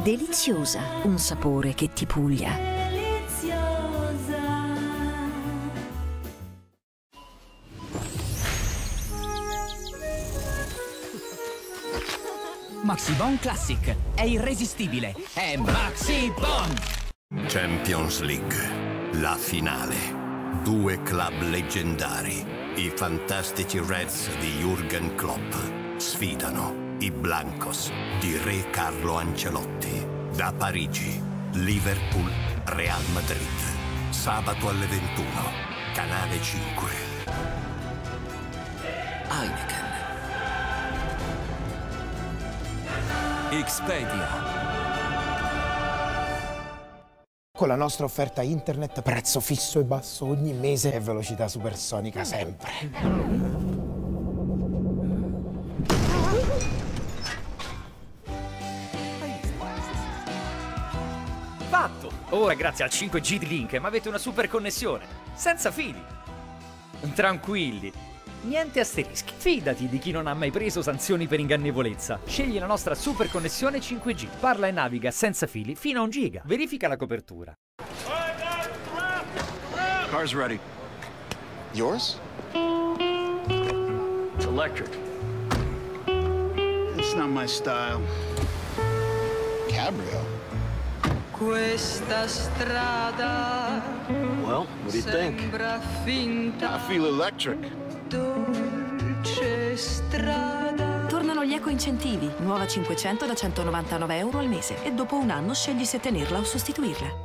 deliziosa, un sapore che ti puglia. Maxi Bon Classic è irresistibile, è Maxi Bon! Champions League, la finale. Due club leggendari, i fantastici Reds di Jürgen Klopp, sfidano i Blancos di Re Carlo Ancelotti. Da Parigi, Liverpool, Real Madrid. Sabato alle 21, Canale 5. Heineken. Expedia. Con la nostra offerta internet, prezzo fisso e basso ogni mese e velocità supersonica sempre. Fatto! Ora grazie al 5G di Link ma avete una super connessione, senza fili. Tranquilli, niente asterischi. Fidati di chi non ha mai preso sanzioni per ingannevolezza. Scegli la nostra super connessione 5G. Parla e naviga senza fili fino a 1 giga. Verifica la copertura. Car's ready. Yours? It's electric. It's not my style. Cabrio? Questa strada. Well, what do you think? Sembra finta. I feel electric. Dolce strada. Tornano gli eco-incentivi. Nuova 500 da 199 euro al mese. E dopo 1 anno scegli se tenerla o sostituirla.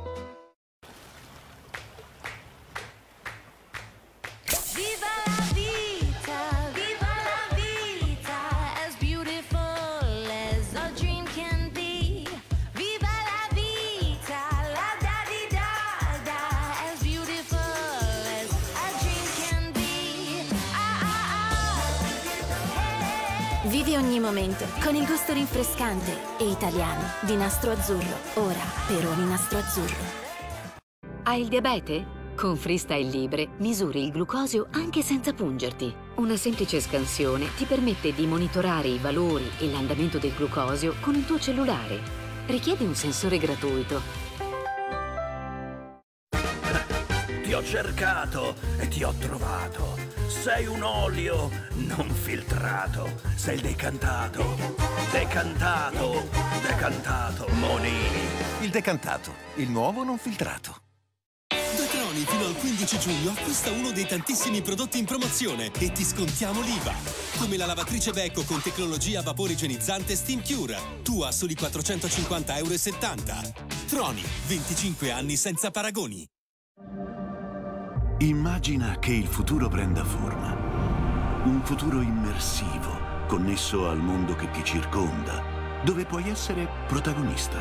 Vivi ogni momento con il gusto rinfrescante e italiano di Nastro Azzurro. Ora per ogni Nastro Azzurro. Hai il diabete? Con Freestyle Libre misuri il glucosio anche senza pungerti. Una semplice scansione ti permette di monitorare i valori e l'andamento del glucosio con il tuo cellulare. Richiede un sensore gratuito. Ti ho cercato e ti ho trovato. Sei un olio non filtrato. Sei il decantato. Decantato. Decantato. Monini. Il decantato, il nuovo non filtrato. Da Troni fino al 15 giugno acquista uno dei tantissimi prodotti in promozione e ti scontiamo l'IVA. Come la lavatrice Beko con tecnologia a vapore igienizzante Steam Cure. Tu a soli 450,70 euro. Troni, 25 anni senza paragoni. Immagina che il futuro prenda forma. Un futuro immersivo, connesso al mondo che ti circonda, dove puoi essere protagonista.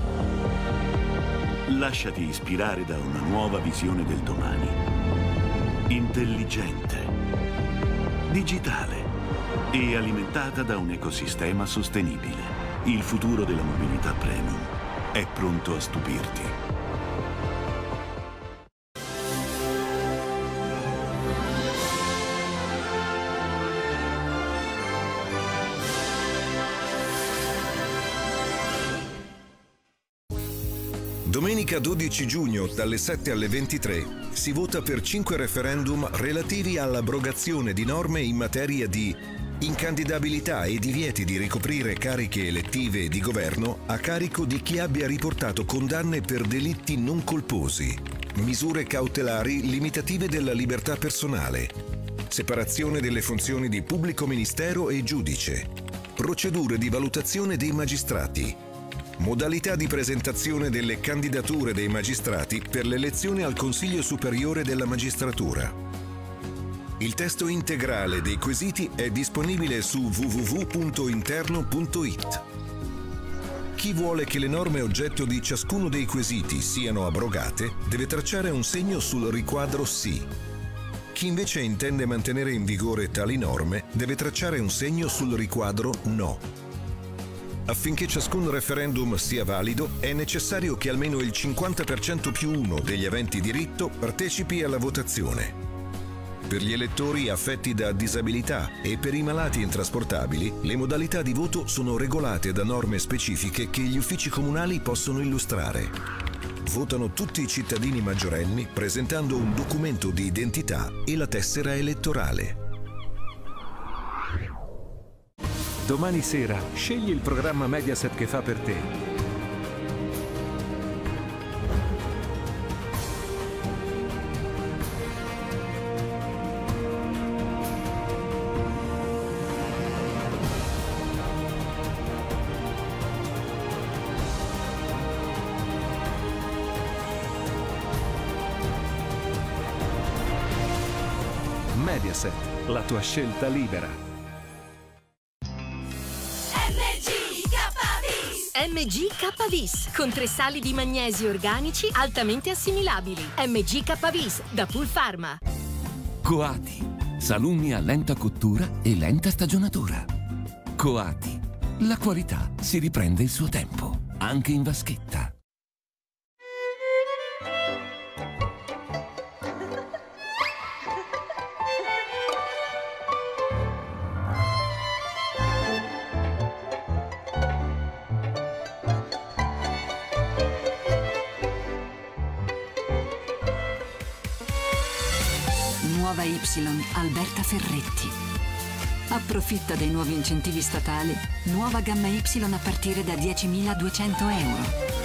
Lasciati ispirare da una nuova visione del domani. Intelligente, digitale e alimentata da un ecosistema sostenibile. Il futuro della mobilità premium è pronto a stupirti. Domenica 12 giugno dalle 7 alle 23 si vota per 5 referendum relativi all'abrogazione di norme in materia di incandidabilità e divieti di ricoprire cariche elettive e di governo a carico di chi abbia riportato condanne per delitti non colposi, misure cautelari limitative della libertà personale, separazione delle funzioni di pubblico ministero e giudice, procedure di valutazione dei magistrati, modalità di presentazione delle candidature dei magistrati per l'elezione al Consiglio Superiore della Magistratura. Il testo integrale dei quesiti è disponibile su www.interno.it. Chi vuole che le norme oggetto di ciascuno dei quesiti siano abrogate deve tracciare un segno sul riquadro Sì. Chi invece intende mantenere in vigore tali norme deve tracciare un segno sul riquadro No. Affinché ciascun referendum sia valido, è necessario che almeno il 50% più 1 degli aventi diritto partecipi alla votazione. Per gli elettori affetti da disabilità e per i malati intrasportabili, le modalità di voto sono regolate da norme specifiche che gli uffici comunali possono illustrare. Votano tutti i cittadini maggiorenni presentando un documento di identità e la tessera elettorale. Domani sera scegli il programma Mediaset che fa per te. Mediaset, la tua scelta libera. MGK-Vis, con 3 sali di magnesio organici altamente assimilabili. MGK-Vis, da Pulpharma. Coati, salumi a lenta cottura e lenta stagionatura. Coati, la qualità si riprende il suo tempo, anche in vaschetta. Nuova Y Alberta Ferretti. Approfitta dei nuovi incentivi statali. Nuova gamma Y a partire da 10.200 euro.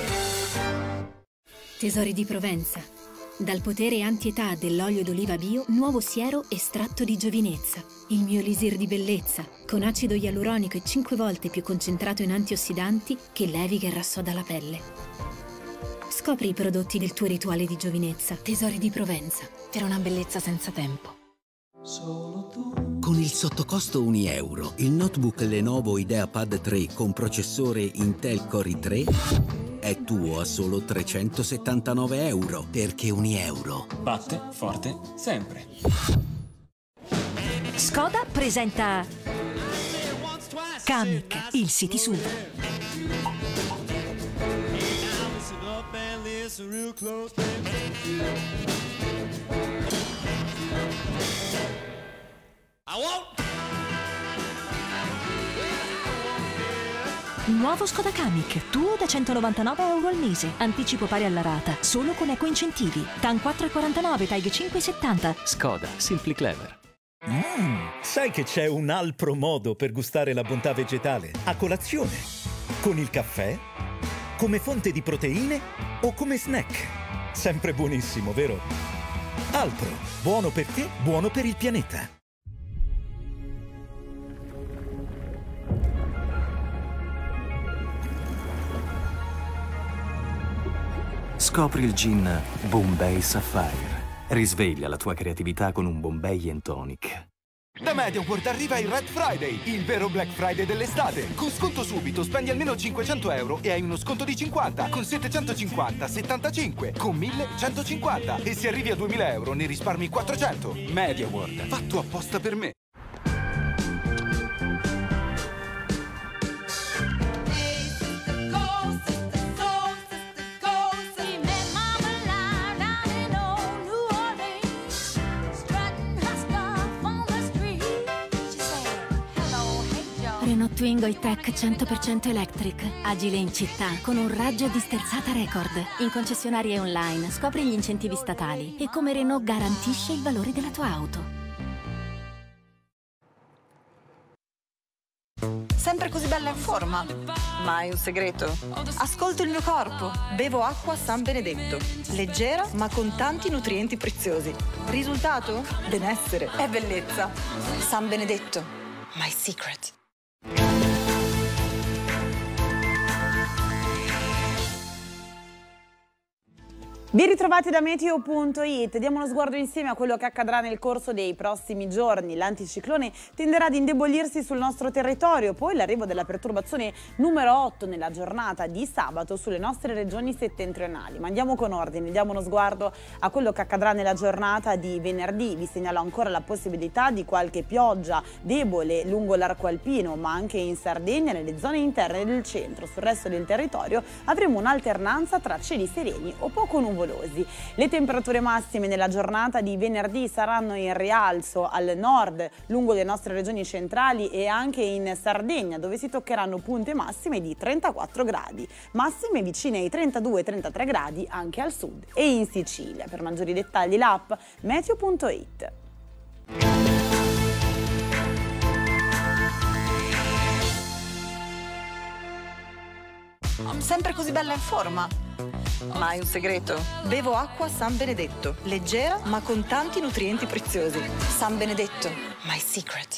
Tesori di Provenza. Dal potere anti-età dell'olio d'oliva bio, nuovo siero estratto di giovinezza. Il mio elisir di bellezza, con acido ialuronico e 5 volte più concentrato in antiossidanti che leviga e rassoda la pelle. Scopri i prodotti del tuo rituale di giovinezza. Tesori di Provenza, per una bellezza senza tempo. Con il sottocosto €1, il notebook Lenovo IdeaPad 3 con processore Intel Core i3 è tuo a solo 379 euro, perché €1 batte forte sempre. Skoda presenta Kamiq, il City SUV. Nuovo Skoda Kamiq, tuo da 199 euro al mese. Anticipo pari alla rata, solo con eco-incentivi. TAN 4,49, TAG 5,70. Skoda, Simply Clever. Sai che c'è un altro modo per gustare la bontà vegetale? A colazione, con il caffè, come fonte di proteine o come snack. Sempre buonissimo, vero? Altro, buono per te, buono per il pianeta. Scopri il gin Bombay Sapphire. Risveglia la tua creatività con un Bombay Gin Tonic. Da MediaWorld arriva il Red Friday, il vero Black Friday dell'estate. Con sconto subito spendi almeno 500 euro e hai uno sconto di 50, con 750, 75, con 1000, 150. E se arrivi a 2000 euro ne risparmi 400. MediaWorld, fatto apposta per me. Renault Twingo E-Tech 100% electric, agile in città, con un raggio di sterzata record. In concessionarie online scopri gli incentivi statali e come Renault garantisce il valore della tua auto. Sempre così bella in forma? Ma hai un segreto? Ascolto il mio corpo, bevo acqua San Benedetto. Leggera ma con tanti nutrienti preziosi. Risultato? Benessere e bellezza. San Benedetto, my secret. Ben ritrovati da Meteo.it, diamo uno sguardo insieme a quello che accadrà nel corso dei prossimi giorni. L'anticiclone tenderà ad indebolirsi sul nostro territorio, poi l'arrivo della perturbazione numero 8 nella giornata di sabato sulle nostre regioni settentrionali. Ma andiamo con ordine, diamo uno sguardo a quello che accadrà nella giornata di venerdì. Vi segnalo ancora la possibilità di qualche pioggia debole lungo l'arco alpino, ma anche in Sardegna, nelle zone interne del centro. Sul resto del territorio avremo un'alternanza tra cieli sereni o poco nuvolosi. nuvolosi. Le temperature massime nella giornata di venerdì saranno in rialzo al nord, lungo le nostre regioni centrali e anche in Sardegna, dove si toccheranno punte massime di 34 gradi, massime vicine ai 32-33 gradi anche al sud e in Sicilia. Per maggiori dettagli l'app meteo.it. Sempre così bella in forma? Ma hai un segreto? Bevo acqua San Benedetto, leggera ma con tanti nutrienti preziosi. San Benedetto, my secret.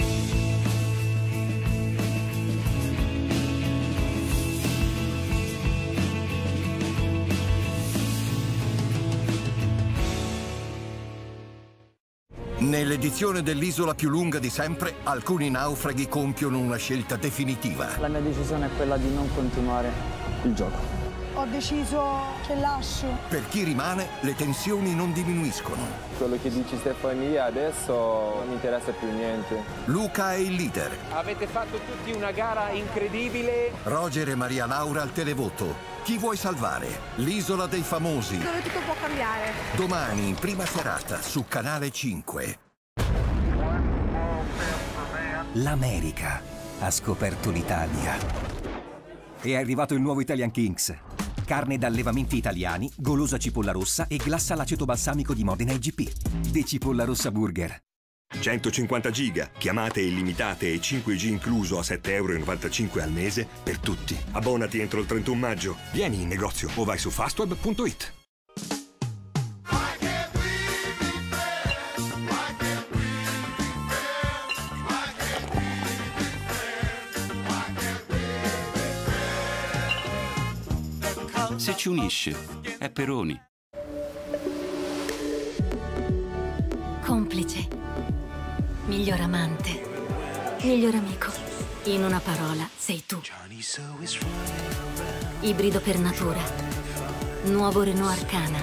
Nell'edizione dell'isola più lunga di sempre, alcuni naufraghi compiono una scelta definitiva. La mia decisione è quella di non continuare il gioco. Ho deciso che lascio. Per chi rimane, le tensioni non diminuiscono. Quello che dici Stefania adesso non mi interessa più niente. Luca è il leader. Avete fatto tutti una gara incredibile. Roger e Maria Laura al televoto. Chi vuoi salvare? L'isola dei famosi. Dove tutto può cambiare. Domani in prima serata su Canale 5. L'America ha scoperto l'Italia. È arrivato il nuovo Italian Kings. Carne da allevamenti italiani, golosa cipolla rossa e glassa all'aceto balsamico di Modena IGP. The Cipolla Rossa Burger. 150 giga, chiamate illimitate e 5G incluso a €7,95 al mese per tutti. Abbonati entro il 31 maggio. Vieni in negozio o vai su fastweb.it. Se ci unisce, è Peroni. Complice, miglior amante, miglior amico. In una parola, sei tu. Ibrido per natura. Nuovo Renault Arcana.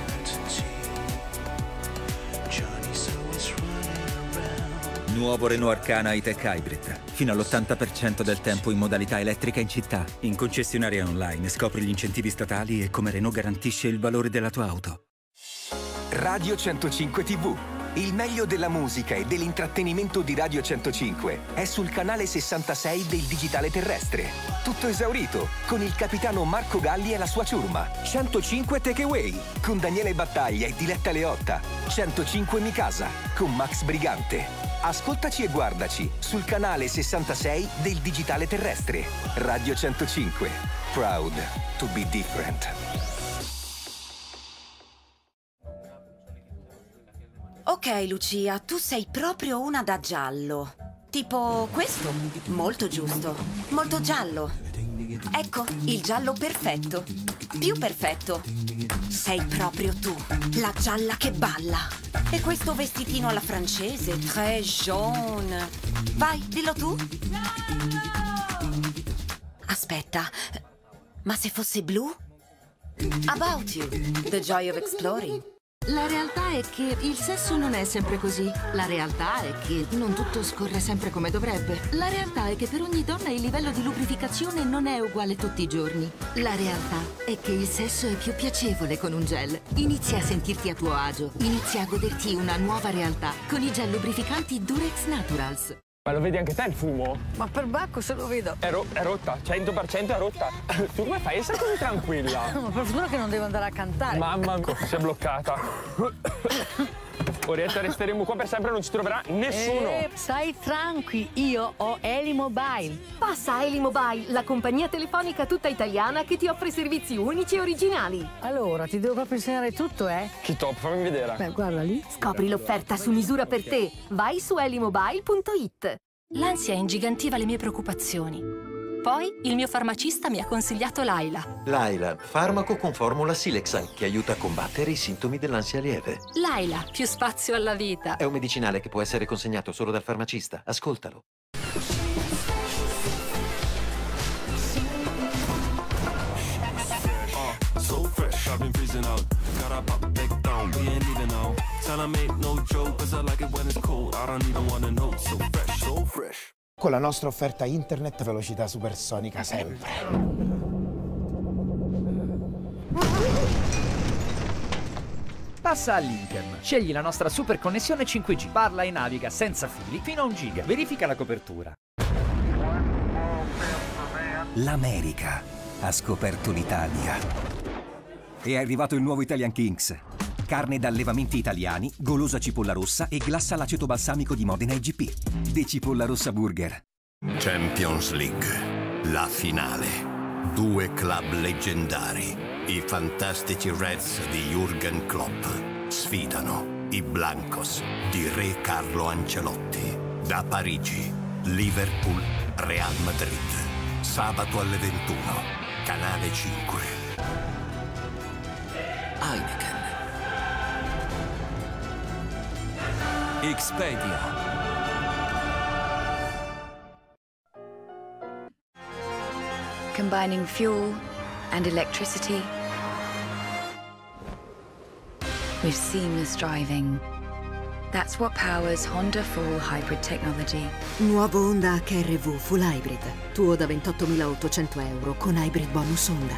Nuovo Renault Arcana E-Tech Hybrid. Fino all'80% del tempo in modalità elettrica in città. In concessionaria online scopri gli incentivi statali e come Renault garantisce il valore della tua auto. Radio 105 TV. Il meglio della musica e dell'intrattenimento di Radio 105 è sul canale 66 del digitale terrestre. Tutto esaurito, con il capitano Marco Galli e la sua ciurma. 105 Takeaway, con Daniele Battaglia e Diletta Leotta. 105 Mi Casa, con Max Brigante. Ascoltaci e guardaci sul canale 66 del digitale terrestre. Radio 105. Proud to be different. Ok, Lucia, tu sei proprio una da giallo. Tipo questo? Molto giusto. Molto giallo. Ecco, il giallo perfetto. Più perfetto. Sei proprio tu, la gialla che balla. E questo vestitino alla francese, très jaune. Vai, dillo tu. Aspetta, ma se fosse blu? About You, The Joy of Exploring. La realtà è che il sesso non è sempre così. La realtà è che non tutto scorre sempre come dovrebbe. La realtà è che per ogni donna il livello di lubrificazione non è uguale tutti i giorni. La realtà è che il sesso è più piacevole con un gel. Inizia a sentirti a tuo agio. Inizia a goderti una nuova realtà con i gel lubrificanti Durex Naturals. Ma lo vedi anche te il fumo? Ma per Bacco se lo vedo. È rotta, 100% è rotta. Tu come fai a essere così tranquilla? Ma per fortuna che non devo andare a cantare. Mamma mia, si è bloccata. Orietta, resteremo qua per sempre, non ci troverà nessuno. Stai tranqui, io ho Eli Mobile. Passa a Eli Mobile, la compagnia telefonica tutta italiana che ti offre servizi unici e originali. Allora, ti devo proprio insegnare tutto, eh? Che top, fammi vedere. Beh, guarda lì. Scopri l'offerta su misura per te. Vai su elimobile.it. L'ansia ingigantiva le mie preoccupazioni. Poi il mio farmacista mi ha consigliato Laila. Laila, farmaco con formula Silexan che aiuta a combattere i sintomi dell'ansia lieve. Laila, più spazio alla vita. È un medicinale che può essere consegnato solo dal farmacista. Ascoltalo. So fresh, I've been freezing out. Gotta pop back down, we ain't leaving now. Tell 'em ain't no joke, 'cause I like it when it's cold. I don't even wanna know. So fresh, so fresh. Con la nostra offerta internet velocità supersonica sempre. Passa all'Intern, scegli la nostra super connessione 5G, parla e naviga senza fili fino a 1 giga. Verifica la copertura. L'America ha scoperto l'Italia. È arrivato il nuovo Italian Kings. Carne da allevamenti italiani, golosa cipolla rossa e glassa all'aceto balsamico di Modena IGP. De Cipolla Rossa Burger. Champions League, la finale. 2 club leggendari, i fantastici Reds di Jürgen Klopp, sfidano i Blancos di Re Carlo Ancelotti. Da Parigi, Liverpool, Real Madrid. Sabato alle 21, Canale 5. Heineken. Expedia. Combining fuel and electricity with seamless driving. That's what powers Honda Full Hybrid Technology. Nuovo Honda HR-V Full Hybrid. Tuo da 28.800 euro con Hybrid Bonus Honda.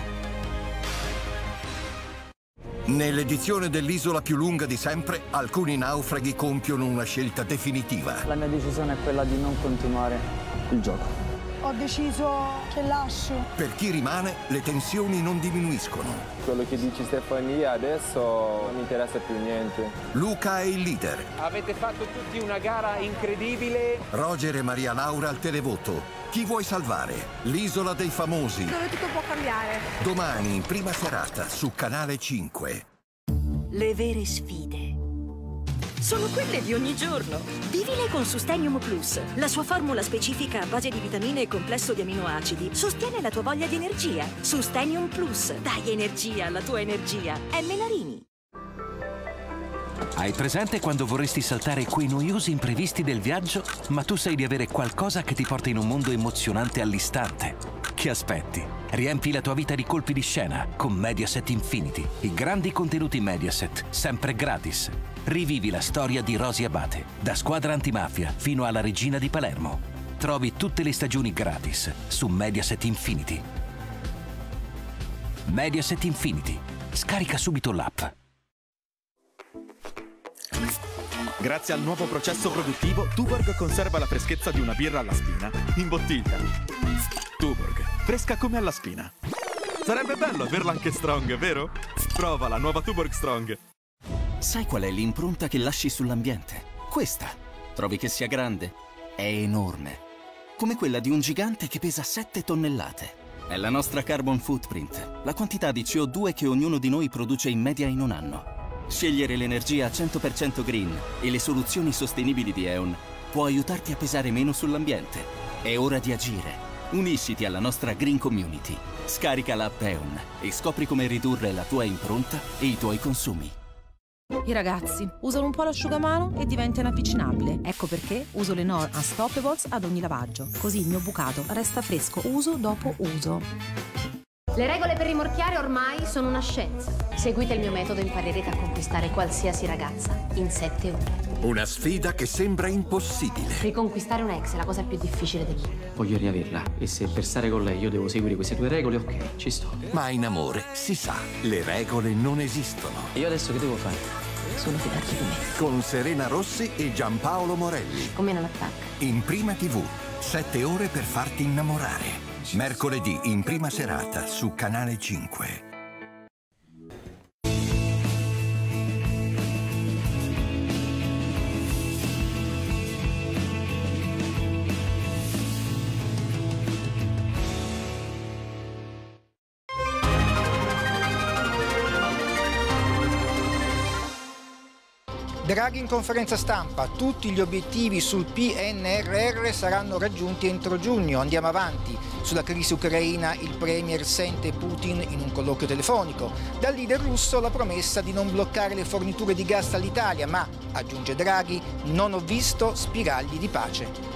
Nell'edizione dell'isola più lunga di sempre, alcuni naufraghi compiono una scelta definitiva. La mia decisione è quella di non continuare il gioco. Ho deciso che lascio. Per chi rimane, le tensioni non diminuiscono. Quello che dici Stefania adesso non mi interessa più niente. Luca è il leader. Avete fatto tutti una gara incredibile. Roger e Maria Laura al televoto. Chi vuoi salvare? L'isola dei famosi. Dove tutto può cambiare. Domani in prima serata su Canale 5. Le vere sfide sono quelle di ogni giorno. Vivile con Sustenium Plus. La sua formula specifica a base di vitamine e complesso di aminoacidi sostiene la tua voglia di energia. Sustenium Plus. Dai energia alla tua energia. È Menarini. Hai presente quando vorresti saltare quei noiosi imprevisti del viaggio, ma tu sai di avere qualcosa che ti porta in un mondo emozionante all'istante? Che aspetti? Riempi la tua vita di colpi di scena con Mediaset Infinity. I grandi contenuti Mediaset, sempre gratis. Rivivi la storia di Rosy Abate, da Squadra Antimafia fino alla Regina di Palermo. Trovi tutte le stagioni gratis su Mediaset Infinity. Mediaset Infinity. Scarica subito l'app. Grazie al nuovo processo produttivo, Tuborg conserva la freschezza di una birra alla spina, in bottiglia. Tuborg, fresca come alla spina. Sarebbe bello averla anche strong, vero? Prova la nuova Tuborg Strong. Sai qual è l'impronta che lasci sull'ambiente? Questa. Trovi che sia grande? È enorme. Come quella di un gigante che pesa 7 tonnellate. È la nostra carbon footprint, la quantità di CO2 che ognuno di noi produce in media in un anno. Scegliere l'energia 100% green e le soluzioni sostenibili di E.ON può aiutarti a pesare meno sull'ambiente. È ora di agire. Unisciti alla nostra green community. Scarica l'app E.ON e scopri come ridurre la tua impronta e i tuoi consumi. I ragazzi usano un po' l'asciugamano e diventa inavvicinabile. Ecco perché uso le Knorr Unstoppables ad ogni lavaggio. Così il mio bucato resta fresco uso dopo uso. Le regole per rimorchiare ormai sono una scienza. Seguite il mio metodo e imparerete a conquistare qualsiasi ragazza in 7 ore. Una sfida che sembra impossibile. Riconquistare un ex è la cosa più difficile del mondo. Voglio riaverla e se per stare con lei io devo seguire queste 2 regole, ok, ci sto. Ma in amore, si sa, le regole non esistono. E io adesso che devo fare? Solo fidarti di me. Con Serena Rossi e Giampaolo Morelli. Con me non attacca. In Prima TV, 7 ore per farti innamorare. Mercoledì in prima serata su Canale 5. Draghi in conferenza stampa, tutti gli obiettivi sul PNRR saranno raggiunti entro giugno. Andiamo avanti. Sulla crisi ucraina il premier sente Putin in un colloquio telefonico. Dal leader russo la promessa di non bloccare le forniture di gas all'Italia, ma, aggiunge Draghi, non ho visto spiragli di pace.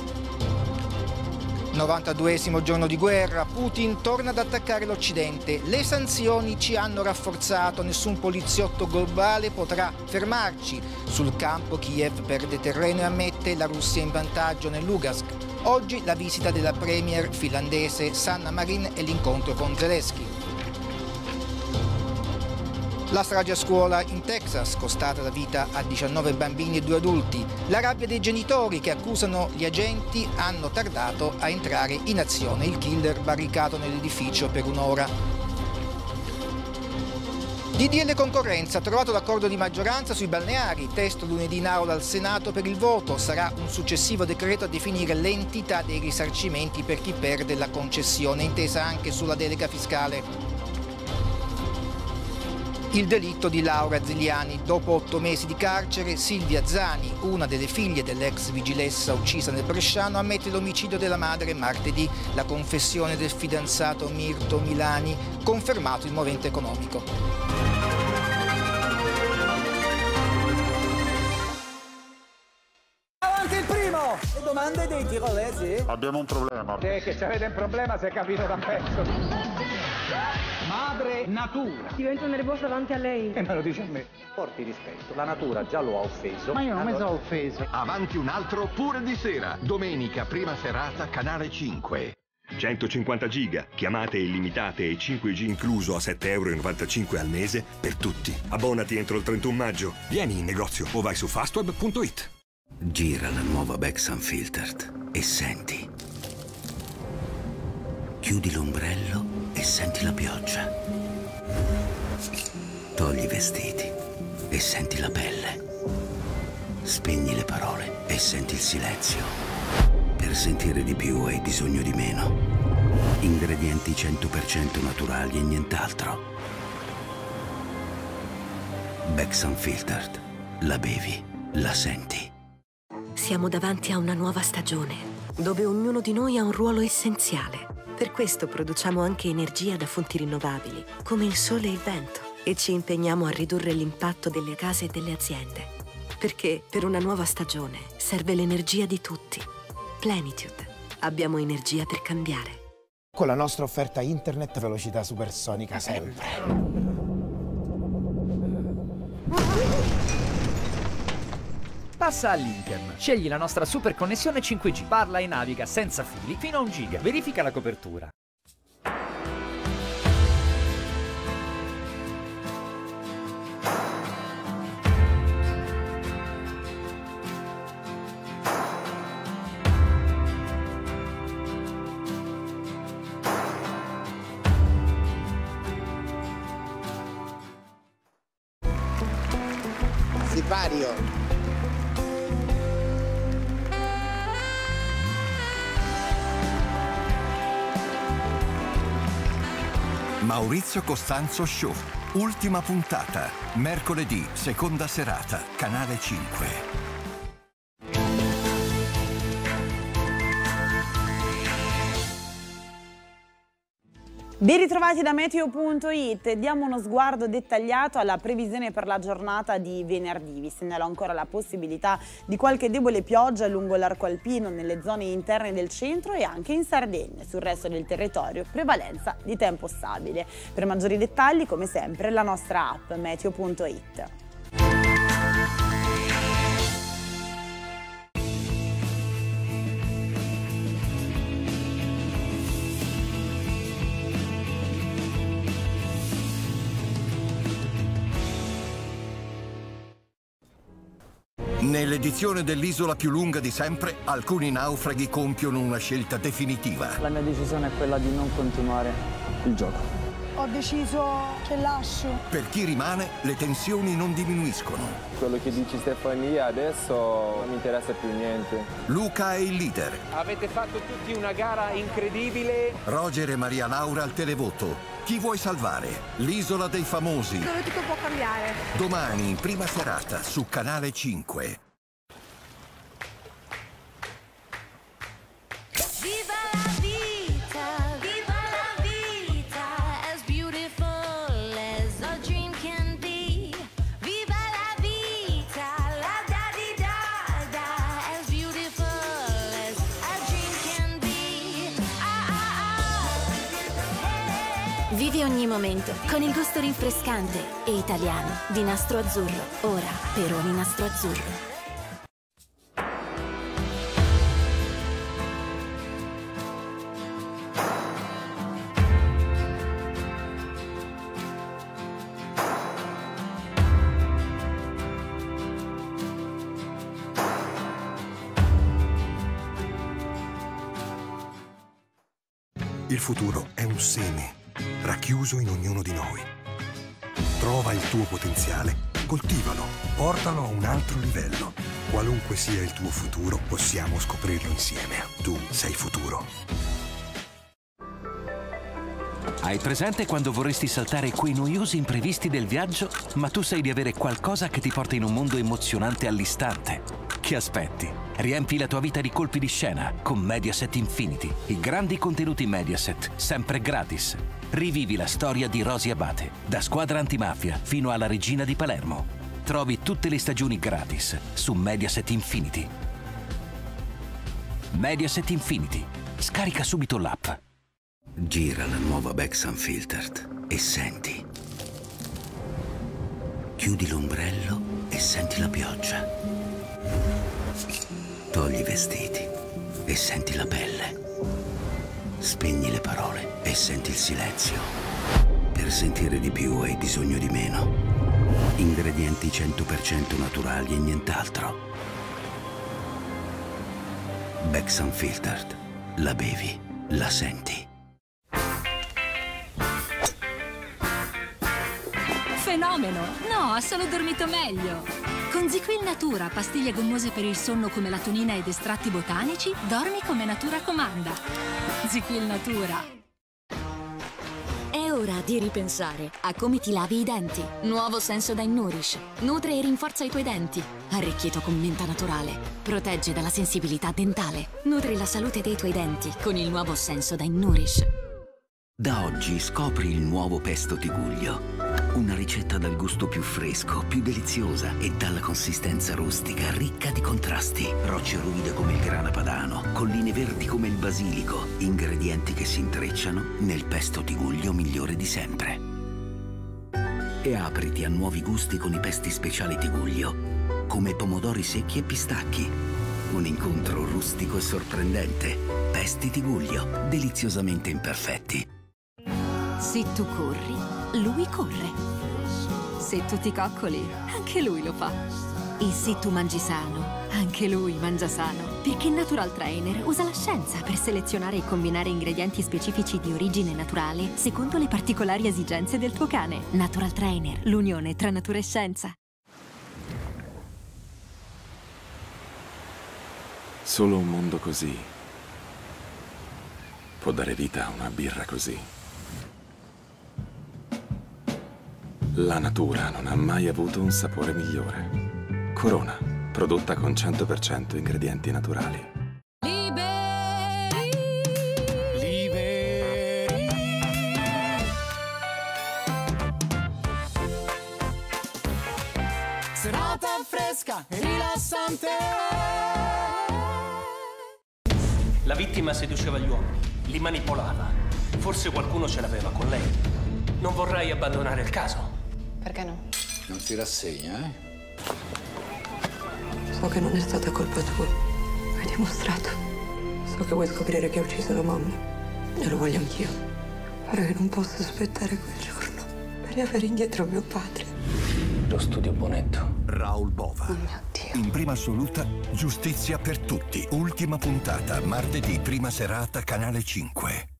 92esimo giorno di guerra, Putin torna ad attaccare l'Occidente. Le sanzioni ci hanno rafforzato, nessun poliziotto globale potrà fermarci. Sul campo Kiev perde terreno e ammette la Russia in vantaggio nel Lugansk. Oggi la visita della premier finlandese Sanna Marin e l'incontro con Zelensky. La strage a scuola in Texas, costata la vita a 19 bambini e 2 adulti. La rabbia dei genitori che accusano gli agenti hanno tardato a entrare in azione. Il killer barricato nell'edificio per un'ora. DDL concorrenza, trovato l'accordo di maggioranza sui balneari, testo lunedì in aula al Senato per il voto, sarà un successivo decreto a definire l'entità dei risarcimenti per chi perde la concessione, intesa anche sulla delega fiscale. Il delitto di Laura Ziliani. Dopo 8 mesi di carcere, Silvia Zani, una delle figlie dell'ex vigilessa uccisa nel Bresciano, ammette l'omicidio della madre martedì. La confessione del fidanzato Mirto Milani, confermato il movente economico. Avanti il primo! Le domande dei tirolesi? Abbiamo un problema. Che se avete un problema si è capito da pezzo. Madre natura. Divento nervosa davanti a lei. E me lo dice a me. Porti rispetto, la natura già lo ha offeso. Ma io non mi sono offeso. Avanti un altro pure di sera. Domenica, prima serata, canale 5. 150 giga, chiamate illimitate e 5G incluso a €7,95 al mese per tutti. Abbonati entro il 31 maggio. Vieni in negozio o vai su fastweb.it. Gira la nuova Bex Unfiltered e senti. Chiudi l'ombrello e senti la pioggia. Togli i vestiti e senti la pelle. Spegni le parole e senti il silenzio. Per sentire di più hai bisogno di meno. Ingredienti 100% naturali e nient'altro. Bex Unfiltered. La bevi, la senti. Siamo davanti a una nuova stagione, dove ognuno di noi ha un ruolo essenziale. Per questo produciamo anche energia da fonti rinnovabili, come il sole e il vento, e ci impegniamo a ridurre l'impatto delle case e delle aziende. Perché per una nuova stagione serve l'energia di tutti. Plenitude. Abbiamo energia per cambiare. Con la nostra offerta internet velocità supersonica sempre. Passa all'Intern. Scegli la nostra super connessione 5G. Parla e naviga senza fili fino a 1 giga. Verifica la copertura. Sipario. Maurizio Costanzo Show, ultima puntata, mercoledì, seconda serata, canale 5. Ben ritrovati da Meteo.it, diamo uno sguardo dettagliato alla previsione per la giornata di venerdì. Vi segnalo ancora la possibilità di qualche debole pioggia lungo l'arco alpino nelle zone interne del centro e anche in Sardegna. Sul resto del territorio prevalenza di tempo stabile. Per maggiori dettagli, come sempre, la nostra app Meteo.it. Nell'edizione dell'isola più lunga di sempre, alcuni naufraghi compiono una scelta definitiva. La mia decisione è quella di non continuare il gioco. Ho deciso che lascio. Per chi rimane, le tensioni non diminuiscono. Quello che dici Stefania adesso non mi interessa più niente. Luca è il leader. Avete fatto tutti una gara incredibile. Roger e Maria Laura al televoto. Chi vuoi salvare? L'isola dei famosi. Dove tutto può cambiare. Domani in prima serata su Canale 5. Viva la vita, viva la vita, as beautiful as a dream can be. Viva la vita, la da di da da, as beautiful as a dream can be. Vivi ogni momento con il gusto rinfrescante e italiano di Nastro Azzurro. Ora per ogni Nastro Azzurro. Il futuro è un seme racchiuso in ognuno di noi. Trova il tuo potenziale, coltivalo, portalo a un altro livello. Qualunque sia il tuo futuro, possiamo scoprirlo insieme. Tu sei futuro. Hai presente quando vorresti saltare quei noiosi imprevisti del viaggio, ma tu sai di avere qualcosa che ti porta in un mondo emozionante all'istante? Che aspetti? Riempi la tua vita di colpi di scena con Mediaset Infinity. I grandi contenuti Mediaset, sempre gratis. Rivivi la storia di Rosy Abate, da Squadra Antimafia fino alla Regina di Palermo. Trovi tutte le stagioni gratis su Mediaset Infinity. Mediaset Infinity. Scarica subito l'app. Gira la nuova Bex Unfiltered e senti. Chiudi l'ombrello e senti la pioggia. Togli i vestiti e senti la pelle. Spegni le parole e senti il silenzio. Per sentire di più hai bisogno di meno. Ingredienti 100% naturali e nient'altro. Bex Unfiltered. La bevi, la senti. Fenomeno! No, ha solo dormito meglio. Con ZzzQuil Natura, pastiglie gommose per il sonno come melatonina ed estratti botanici, dormi come natura comanda. ZzzQuil Natura. È ora di ripensare a come ti lavi i denti. Nuovo Sensodyne Nourish. Nutre e rinforza i tuoi denti. Arricchito con menta naturale. Protegge dalla sensibilità dentale. Nutri la salute dei tuoi denti con il nuovo Sensodyne Nourish. Da oggi scopri il nuovo pesto Tiguglio. Una ricetta dal gusto più fresco, più deliziosa e dalla consistenza rustica, ricca di contrasti. Rocce ruvide come il grana padano, colline verdi come il basilico, ingredienti che si intrecciano nel pesto Tiguglio migliore di sempre. E apriti a nuovi gusti con i pesti speciali Tiguglio, come pomodori secchi e pistacchi. Un incontro rustico e sorprendente. Pesti Tiguglio, deliziosamente imperfetti. Se tu corri, lui corre. Se tu ti coccoli, anche lui lo fa. E se tu mangi sano, anche lui mangia sano. Perché Natural Trainer usa la scienza per selezionare e combinare ingredienti specifici di origine naturale secondo le particolari esigenze del tuo cane. Natural Trainer, l'unione tra natura e scienza. Solo un mondo così può dare vita a una birra così. La natura non ha mai avuto un sapore migliore. Corona, prodotta con 100% ingredienti naturali. Serata fresca e rilassante. La vittima seduceva gli uomini, li manipolava. Forse qualcuno ce l'aveva con lei. Non vorrei abbandonare il caso. Perché no? Non si rassegna, eh? So che non è stata colpa tua. Hai dimostrato. So che vuoi scoprire che ha ucciso la mamma. E lo voglio anch'io. Pare che non posso aspettare quel giorno per riavere indietro mio padre. Lo studio Bonetto. Raoul Bova. In prima assoluta, giustizia per tutti. Ultima puntata, martedì, prima serata, Canale 5.